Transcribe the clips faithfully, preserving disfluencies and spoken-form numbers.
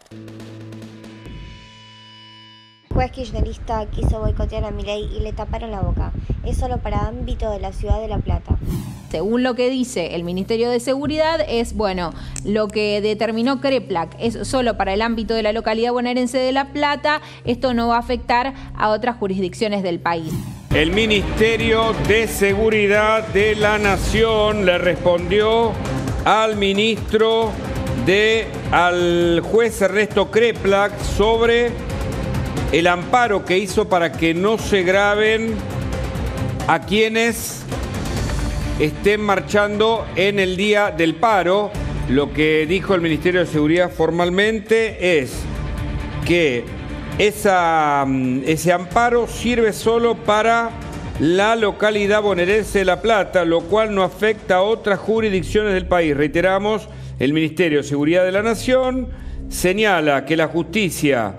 Juez kirchnerista quiso boicotear a Milei y le taparon la boca. Es solo para ámbito de la ciudad de La Plata. Según lo que dice el Ministerio de Seguridad, es, bueno, lo que determinó Kreplak es solo para el ámbito de la localidad bonaerense de La Plata. Esto no va a afectar a otras jurisdicciones del país. El Ministerio de Seguridad de la Nación le respondió al ministro de, al juez Ernesto Kreplak sobre el amparo que hizo para que no se graben a quienes estén marchando en el día del paro. Lo que dijo el Ministerio de Seguridad formalmente es que esa, ese amparo sirve solo para la localidad bonaerense de La Plata, lo cual no afecta a otras jurisdicciones del país. Reiteramos, el Ministerio de Seguridad de la Nación señala que la justicia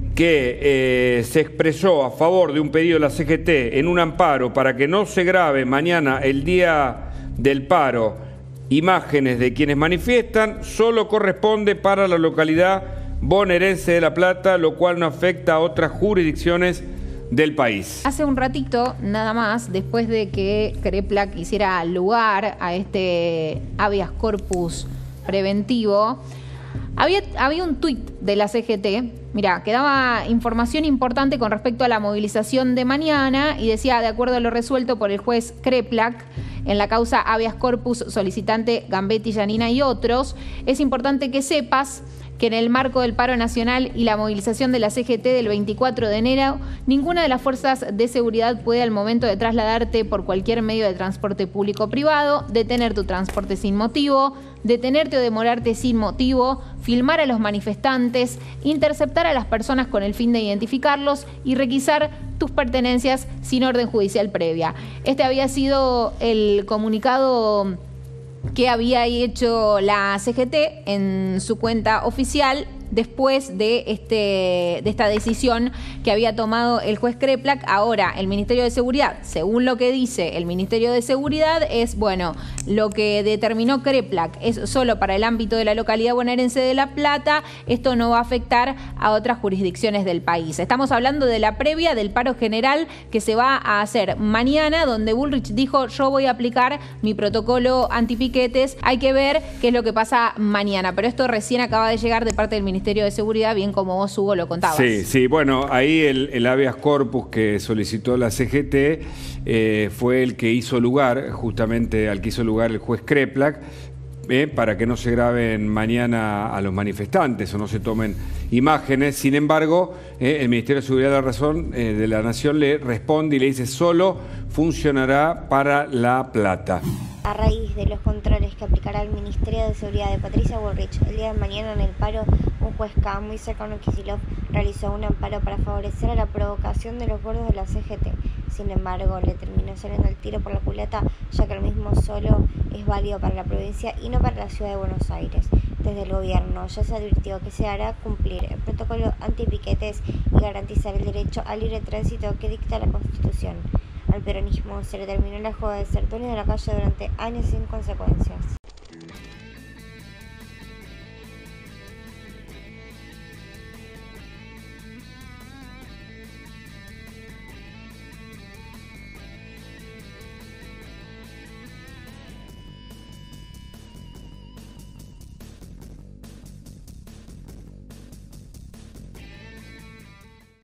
que eh, se expresó a favor de un pedido de la C G T en un amparo para que no se grabe mañana, el día del paro, imágenes de quienes manifiestan, solo corresponde para la localidad bonaerense de La Plata, lo cual no afecta a otras jurisdicciones del país. Hace un ratito, nada más, después de que Kreplak hiciera lugar a este habeas corpus preventivo, había, había un tuit de la C G T, mirá, que daba información importante con respecto a la movilización de mañana y decía, de acuerdo a lo resuelto por el juez Kreplak en la causa habeas corpus solicitante Gambetti, Yanina y otros, es importante que sepas que en el marco del paro nacional y la movilización de la C G T del veinticuatro de enero, ninguna de las fuerzas de seguridad puede al momento de trasladarte por cualquier medio de transporte público o privado, detener tu transporte sin motivo, detenerte o demorarte sin motivo, filmar a los manifestantes, interceptar a las personas con el fin de identificarlos y requisar tus pertenencias sin orden judicial previa. Este había sido el comunicado que había hecho la C G T en su cuenta oficial después de, este, de esta decisión que había tomado el juez Kreplak. Ahora, el Ministerio de Seguridad, según lo que dice el Ministerio de Seguridad, es, bueno, lo que determinó Kreplak es solo para el ámbito de la localidad bonaerense de La Plata. Esto no va a afectar a otras jurisdicciones del país. Estamos hablando de la previa del paro general que se va a hacer mañana, donde Bullrich dijo, yo voy a aplicar mi protocolo antipiquetes. Hay que ver qué es lo que pasa mañana, pero esto recién acaba de llegar de parte del Ministerio Ministerio de Seguridad, bien como vos, Hugo, lo contabas. Sí, sí, bueno, ahí el, el habeas corpus que solicitó la C G T eh, fue el que hizo lugar, justamente al que hizo lugar el juez Kreplak, eh, para que no se graben mañana a los manifestantes o no se tomen imágenes. Sin embargo, eh, el Ministerio de Seguridad de la, Razón, eh, de la Nación le responde y le dice solo funcionará para La Plata. A raíz de los controles que aplicará el Ministerio de Seguridad de Patricia Bullrich el día de mañana en el paro, un juez K muy cercano a Kicillof realizó un amparo para favorecer a la provocación de los gordos de la C G T. Sin embargo, le terminó saliendo el tiro por la culata, ya que el mismo solo es válido para la provincia y no para la ciudad de Buenos Aires. Desde el gobierno ya se advirtió que se hará cumplir el protocolo antipiquetes y garantizar el derecho al libre tránsito que dicta la Constitución. Al peronismo se le terminó la joda de ser dueño de la calle durante años sin consecuencias.